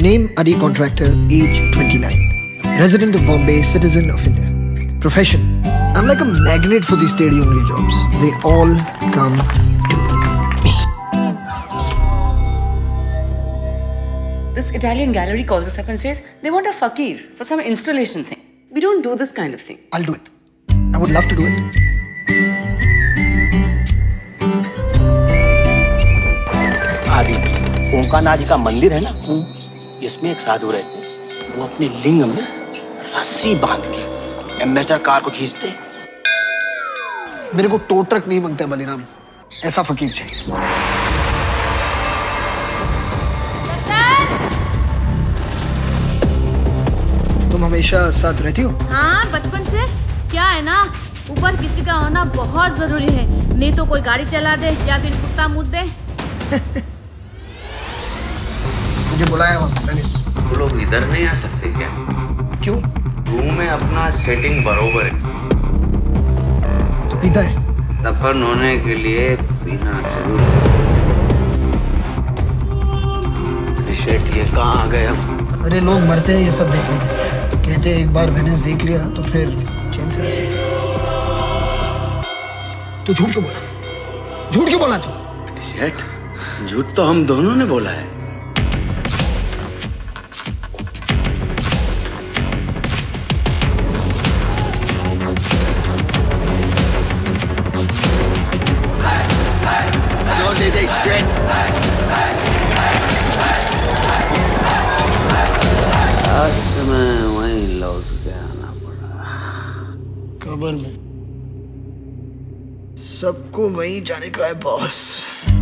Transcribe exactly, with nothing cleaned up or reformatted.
Name Adi Contractor, age twenty-nine. Resident of Bombay, citizen of India. Profession: I'm like a magnet for these steady-only jobs. They all come to me. This Italian gallery calls us up and says they want a fakir for some installation thing. We don't do this kind of thing. I'll do it. I would love to do it. आदि ओंकारनाथ जी का मंदिर है ना, इसमें एक साधु रहते, वो अपने लिंग में रस्सी बांध के एम्बेसडर कार को खींचते। मेरे को टो ट्रक नहीं मांगता बलिराम, ऐसा फकीर चाहिए। तुम हमेशा साथ रहती हो? हाँ, बचपन से। क्या है ना, ऊपर किसी का होना बहुत जरूरी है, नहीं तो कोई गाड़ी चला दे या फिर कुत्ता मुद दे। मुझे बुलाया वहाँ वेनिस। वो लोग इधर नहीं आ सकते क्या? क्यों? रूम में अपना सेटिंग बरोबर है। तो पीता है? दफन होने के लिए पीना जरूर। ये कहाँ आ गए हम? अरे लोग मरते हैं ये सब देखने के, कहते हैं एक बार वेनिस देख लिया तो फिर चैन से रह सकते। तू झूठ क्यों बोला? झूठ क्यों बोला तू? सेठ, झूठ तो हम दोनों ने बोला है। आज मैं वहीं लौट के आना पड़ा। कब्र में सबको वहीं जाने का है बॉस।